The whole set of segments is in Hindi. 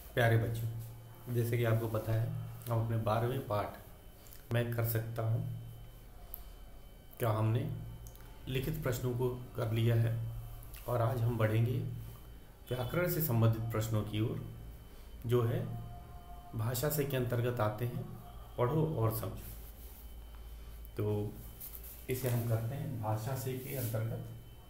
प्यारे बच्चों, जैसे कि आपको पता है हम अपने 12वें पाठ मैं कर सकता हूँ क्या हमने लिखित प्रश्नों को कर लिया है। और आज हम बढ़ेंगे व्याकरण से संबंधित प्रश्नों की ओर, जो है भाषा से के अंतर्गत आते हैं। पढ़ो और समझो। तो इसे हम करते हैं भाषा से के अंतर्गत।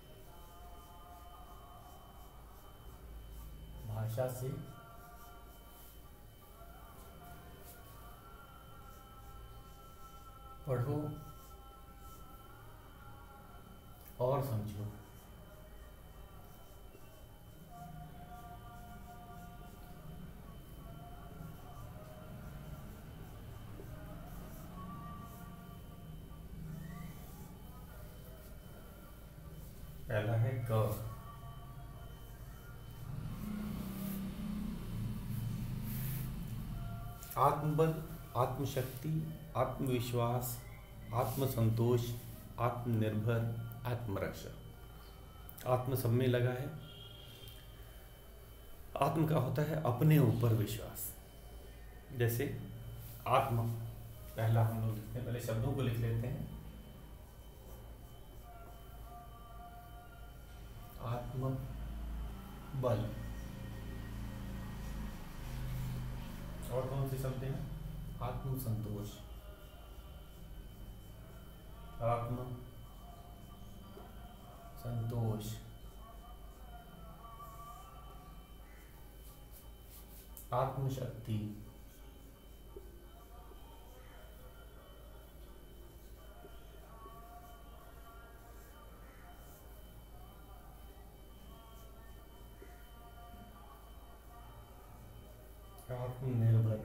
भाषा से पढ़ो और समझो। पहला है क। आत्मबल, आत्मशक्ति, आत्मविश्वास, आत्मसंतोष, आत्मनिर्भर, आत्मरक्षा। आत्म सब में लगा है। आत्म का होता है अपने ऊपर विश्वास। जैसे आत्म, पहला हम लोग लिखते हैं, पहले शब्दों को लिख लेते हैं। आत्म बल। और कौन से शब्द हैं? आत्म संतोष, आत्म संतोष, आत्मशक्ति, आत्मनिर्भर,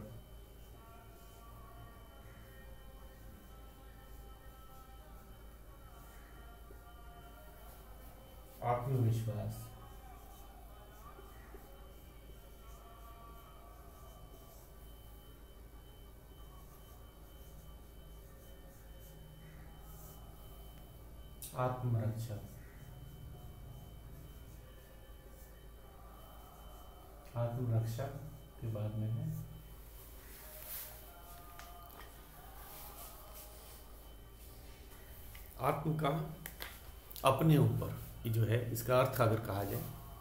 आत्मविश्वास, आत्मरक्षा, आत्मरक्षा के बाद में है आत्म का अपने ऊपर। ये जो है इसका अर्थ अगर कहा जाए,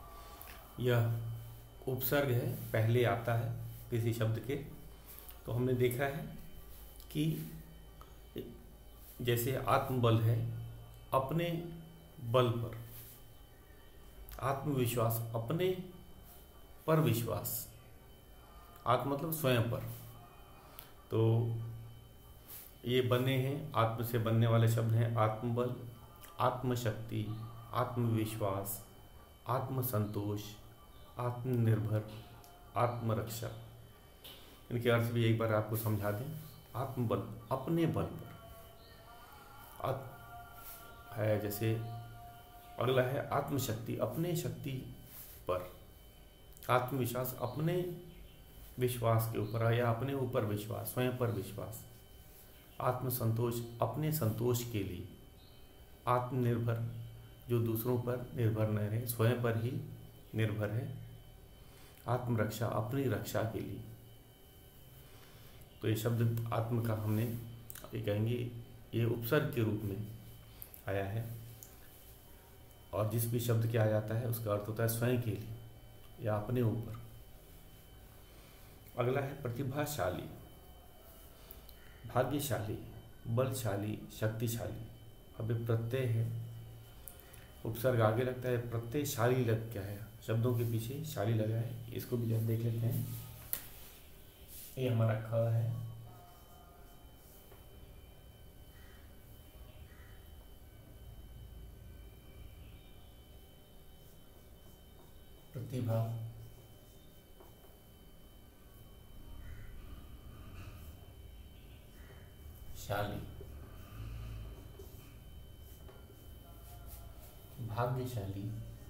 यह उपसर्ग है, पहले आता है किसी शब्द के। तो हमने देखा है कि जैसे आत्मबल है, अपने बल पर, आत्मविश्वास, अपने पर विश्वास, आत्म मतलब स्वयं पर। तो ये बने हैं, आत्म से बनने वाले शब्द हैं आत्मबल, आत्मशक्ति, आत्मविश्वास, आत्मसंतोष, आत्मनिर्भर, आत्मरक्षा। इनके अर्थ भी एक बार आपको समझा दें। आत्मबल अपने बल पर है। जैसे अगला है आत्मशक्ति, अपने शक्ति पर। आत्मविश्वास अपने विश्वास के ऊपर या अपने ऊपर विश्वास, स्वयं पर विश्वास। आत्मसंतोष अपने संतोष के लिए। आत्मनिर्भर जो दूसरों पर निर्भर न रहे, स्वयं पर ही निर्भर है। आत्मरक्षा अपनी रक्षा के लिए। तो ये शब्द आत्म का हमने ये कहेंगे ये उपसर्ग के रूप में आया है। और जिस भी शब्द के आ जाता है उसका अर्थ होता है स्वयं के लिए या अपने ऊपर। अगला है प्रतिभाशाली, भाग्यशाली, बलशाली, शक्तिशाली। अब ये प्रत्यय है, उपसर्ग आगे लगता है, प्रत्यय शाली लग क्या है, शब्दों के पीछे शाली लगा है। इसको भी जब देख लेते हैं। ये हमारा ख है, प्रतिभा, शाली, भाग्यशाली,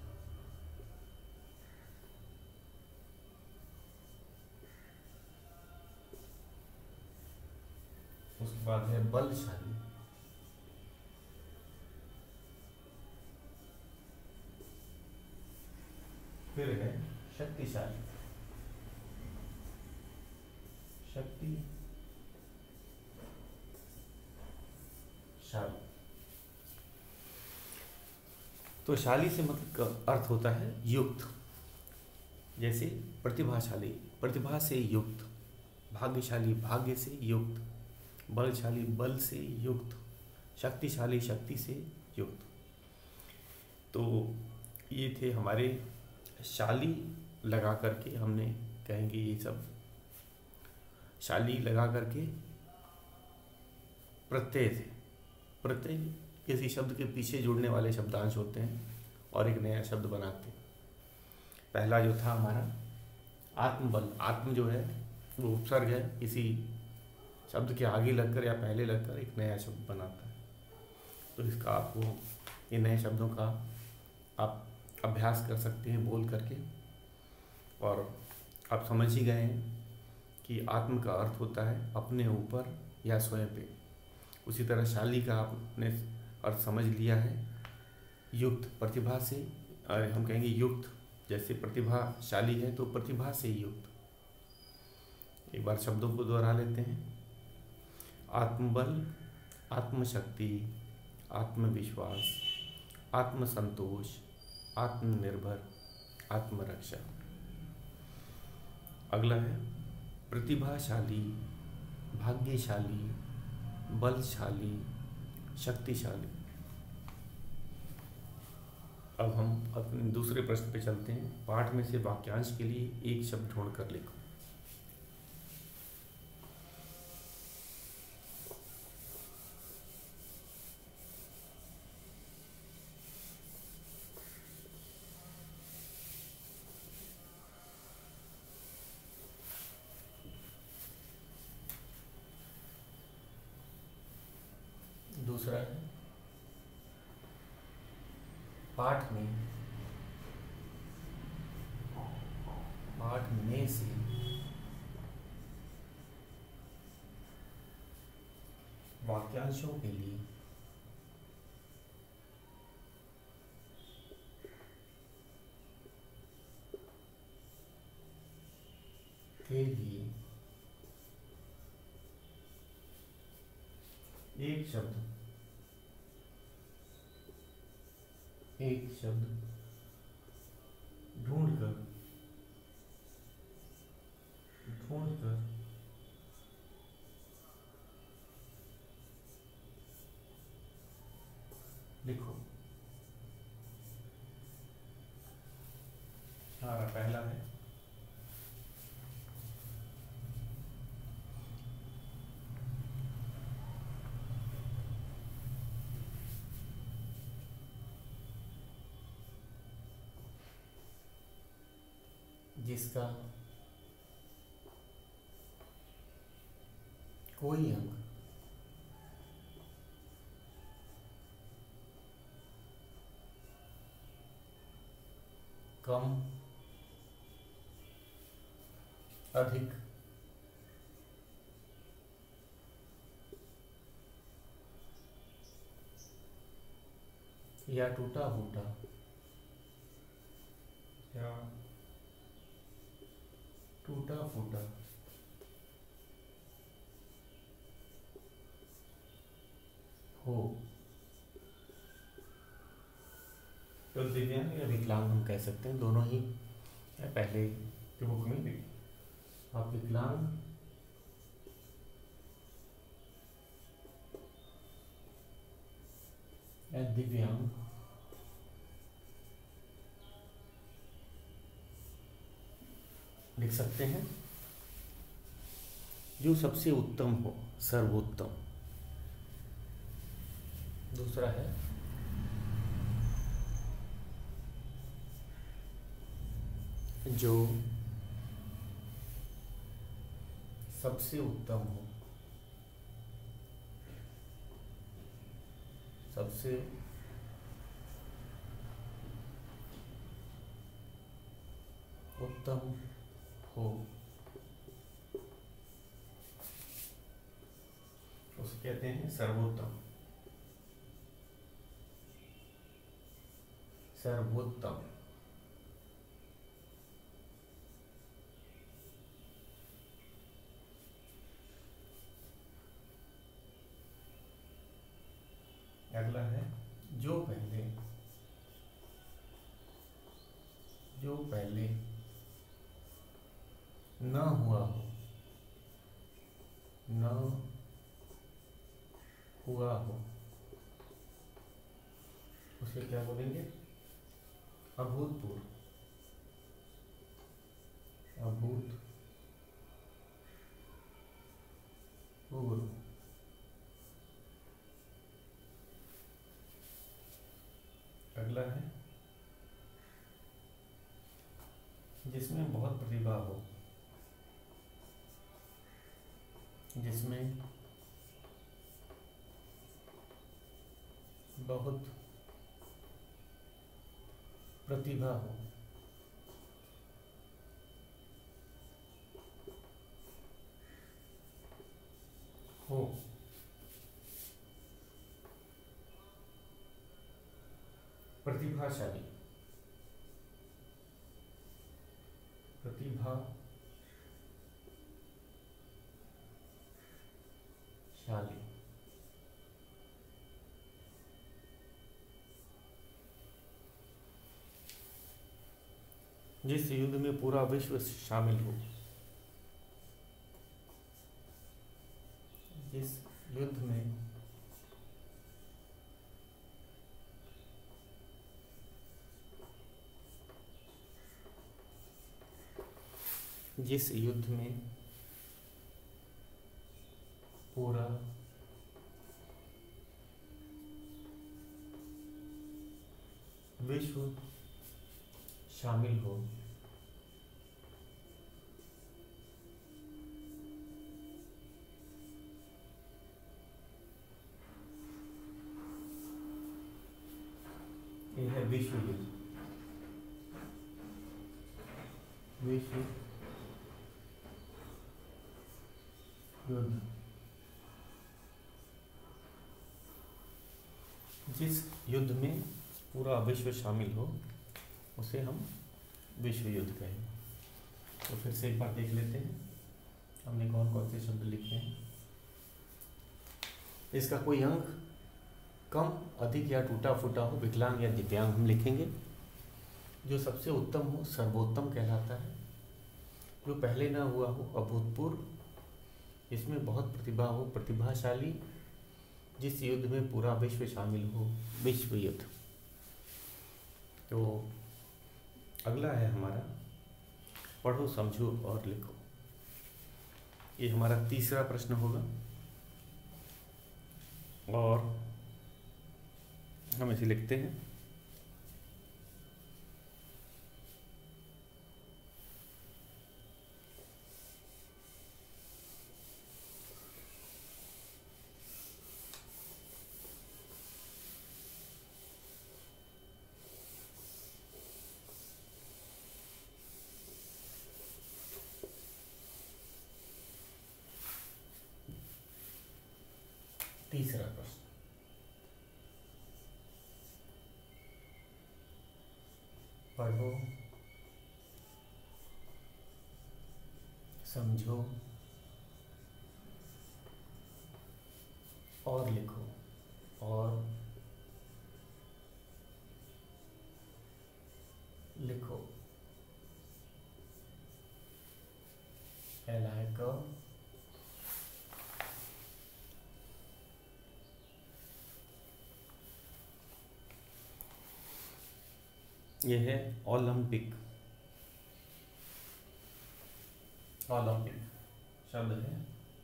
उसके बाद है बलशाली, फिर है शक्तिशाली। शक्तिशाली। तो शाली से मतलब का अर्थ होता है युक्त। जैसे प्रतिभाशाली, प्रतिभा से युक्त। भाग्यशाली, भाग्य से युक्त। बलशाली, बल से युक्त। शक्तिशाली, शक्ति से युक्त। तो ये थे हमारे शाली लगा करके, हमने कहेंगे ये सब शाली लगा करके प्रत्यय थे। प्रत्यय किसी शब्द के पीछे जुड़ने वाले शब्दांश होते हैं और एक नया शब्द बनाते हैं। पहला जो था हमारा आत्मबल, आत्म जो है वो उपसर्ग है, किसी शब्द के आगे लगकर या पहले लगकर एक नया शब्द बनाता है। तो इसका आपको ये नए शब्दों का आप अभ्यास कर सकते हैं बोल करके, और आप समझ ही गए हैं कि आत्म का अर्थ होता है अपने ऊपर या स्वयं पे। उसी तरह शाली का आपने अर्थ समझ लिया है युक्त, प्रतिभा से, हम कहेंगे युक्त। जैसे प्रतिभाशाली है तो प्रतिभा से युक्त। एक बार शब्दों को दोहरा लेते हैं। आत्मबल, आत्मशक्ति, आत्मविश्वास, आत्मसंतोष, आत्मनिर्भर, आत्मरक्षा। अगला है प्रतिभाशाली, भाग्यशाली, बलशाली, शक्तिशाली। अब हम अपने दूसरे प्रश्न पे चलते हैं। पाठ में से वाक्यांश के लिए एक शब्द ढूंढ कर लिखो। दूसरा है पाठ में से वाक्यांशों के लिए एक शब्द ढूंढकर लिखो। हमारा पहला है जिसका कोई अंग कम, अधिक, या टूटा फूटा हो, तो दिव्यांग या विकलांग हम कह सकते हैं, दोनों ही है। पहले के बुक में भी आप विकलांग या दिव्यांग लिख सकते हैं। जो सबसे उत्तम हो, सर्वोत्तम। दूसरा है जो सबसे उत्तम हो, सबसे उत्तम हो, उसे कहते हैं सर्वोत्तम। सर्वोत्तम न हुआ हो, न हुआ हो, उसे क्या बोलेंगे? अभूतपूर्व। अभूतपूर्व। अगला है जिसमें बहुत प्रतिभा हो, जिसमें बहुत प्रतिभा हो। प्रतिभाशाली। प्रतिभाशाली। जिस युद्ध में पूरा विश्व शामिल हो, जिस युद्ध में पूरा विश्व शामिल हो, यह है विश्व युद्ध। विश्व युद्ध। जिस युद्ध में पूरा विश्व शामिल हो उसे हम विश्व युद्ध कहेंगे। तो फिर से एक बार देख लेते हैं हमने कौन कौन से शब्द लिखे हैं। इसका कोई अंग कम, अधिक या टूटा फूटा हो, विकलांग या दिव्यांग हम लिखेंगे। जो सबसे उत्तम हो सर्वोत्तम कहलाता है। जो पहले ना हुआ हो अभूतपूर्व। इसमें बहुत प्रतिभा हो प्रतिभाशाली। जिस युद्ध में पूरा विश्व शामिल हो विश्व युद्ध। तो अगला है हमारा पढ़ो समझो और लिखो। ये हमारा तीसरा प्रश्न होगा और हम इसे लिखते हैं। तीसरा प्रश्न, पढ़ो समझो और लिखो। और लिखो LIK यह है ओलंपिक। ओलंपिक शब्द है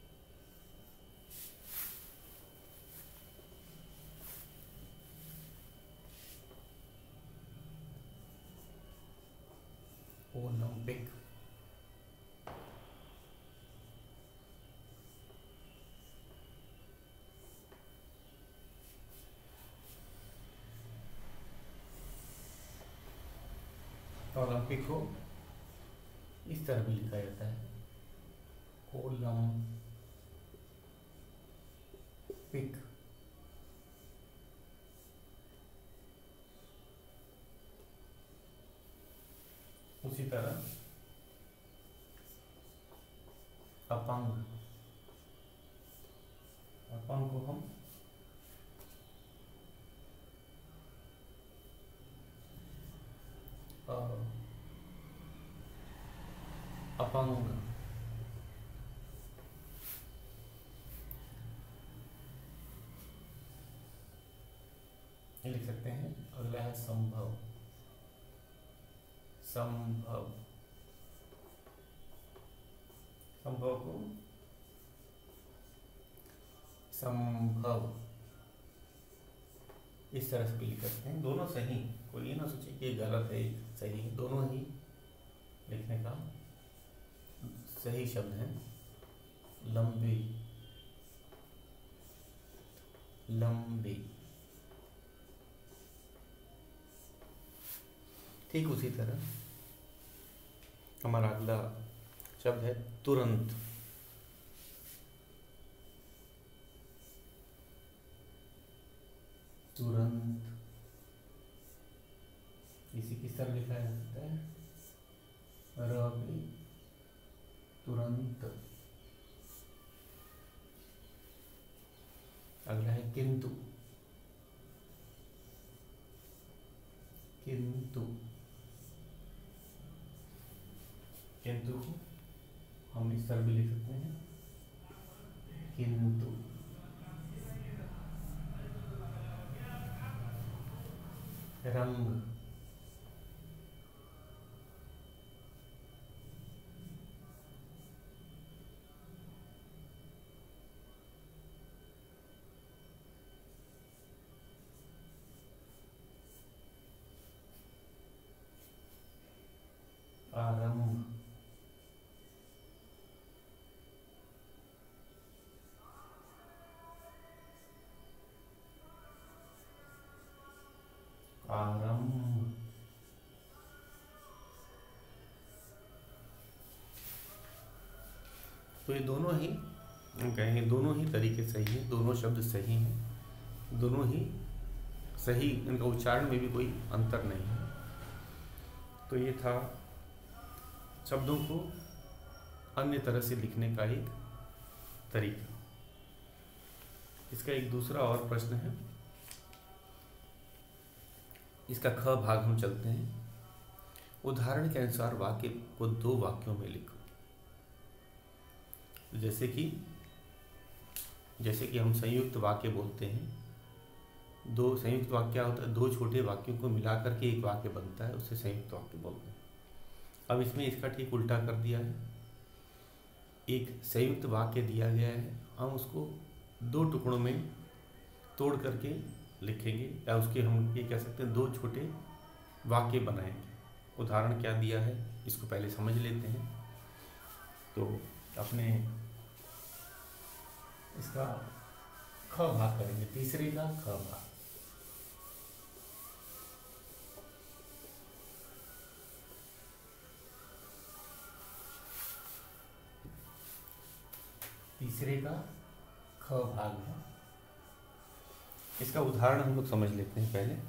ओलंपिक। ओलंपिक को इस तरह भी लिखा जाता है ओलंपिक। उसी तरह अपंग, अपंग को हम अपंग। ये लिख सकते हैं। अगला है संभव। संभव, संभव को संभव इस तरह से भी लिख सकते हैं। दोनों सही, कोई ये ना सोचे कि ये गलत है सही है, दोनों ही लिखने का सही शब्द है। लंबी, लंबी। ठीक उसी तरह हमारा अगला शब्द है तुरंत। तुरंत इसी किस तरह लिखा जा सकता है? रवि तुरंत। अगला है किंतु। किंतु, किंतु को हम इस तरह भी लिख सकते हैं। किंतु। रंग। आरंभ। आरंभ। तो ये दोनों ही हम कहेंगे, दोनों ही तरीके सही है, दोनों शब्द सही हैं, दोनों ही सही, इनका उच्चारण में भी कोई अंतर नहीं है। तो ये था शब्दों को अन्य तरह से लिखने का एक तरीका। इसका एक दूसरा और प्रश्न है, इसका ख भाग हम चलते हैं। उदाहरण के अनुसार वाक्य को 2 वाक्यों में लिखो। जैसे कि हम संयुक्त वाक्य बोलते हैं। 2 संयुक्त वाक्य क्या होता है? 2 छोटे वाक्यों को मिलाकर के एक वाक्य बनता है, उसे संयुक्त वाक्य बोलते हैं। अब इसमें इसका ठीक उल्टा कर दिया है। एक संयुक्त वाक्य दिया गया है, हम उसको 2 टुकड़ों में तोड़ करके लिखेंगे, या उसके हम ये कह सकते हैं 2 छोटे वाक्य बनाएंगे। उदाहरण क्या दिया है इसको पहले समझ लेते हैं। तो अपने इसका ख भाग करेंगे, तीसरे का ख भाग। तीसरे का ख भाग है। इसका उदाहरण हम लोग समझ लेते हैं पहले।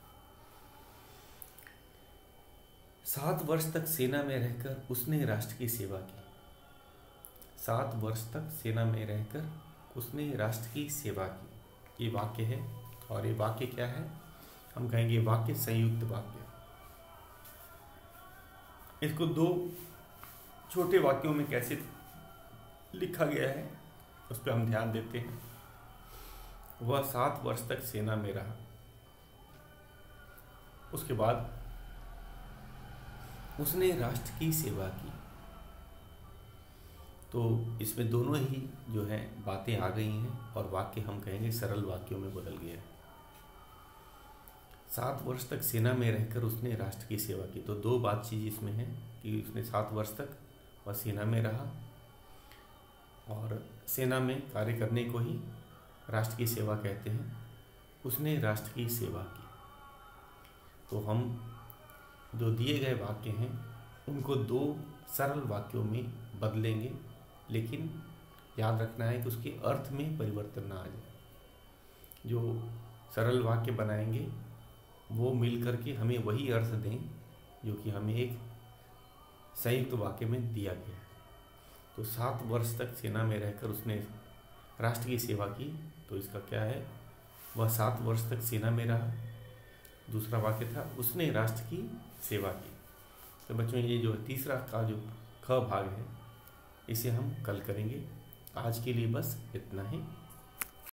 7 वर्ष तक सेना में रहकर उसने राष्ट्र की सेवा की। 7 वर्ष तक सेना में रहकर उसने राष्ट्र की सेवा की, ये वाक्य है। और ये वाक्य क्या है? हम कहेंगे वाक्य संयुक्त वाक्य। इसको 2 छोटे वाक्यों में कैसे लिखा गया है उस पर हम ध्यान देते हैं। वह 7 वर्ष तक सेना में रहा, उसके बाद उसने राष्ट्र की सेवा की। तो इसमें दोनों ही जो है बातें आ गई हैं और वाक्य हम कहेंगे सरल वाक्यों में बदल गया है। 7 वर्ष तक सेना में रहकर उसने राष्ट्र की सेवा की। तो 2 बात चीज़ इसमें है कि उसने 7 वर्ष तक वह सेना में रहा और सेना में कार्य करने को ही राष्ट्र की सेवा कहते हैं। उसने राष्ट्र की सेवा की। तो हम जो दिए गए वाक्य हैं उनको 2 सरल वाक्यों में बदलेंगे, लेकिन याद रखना है कि उसके अर्थ में परिवर्तन ना आ जाए। जो सरल वाक्य बनाएंगे वो मिल करके हमें वही अर्थ दें जो कि हमें एक संयुक्त वाक्य में दिया गया है। तो 7 वर्ष तक सेना में रहकर उसने राष्ट्र की सेवा की। तो इसका क्या है? वह 7 वर्ष तक सेना में रहा। दूसरा वाक्य था उसने राष्ट्र की सेवा की। तो बच्चों ये जो तीसरा का जो ख भाग है, इसे हम कल करेंगे। आज के लिए बस इतना ही।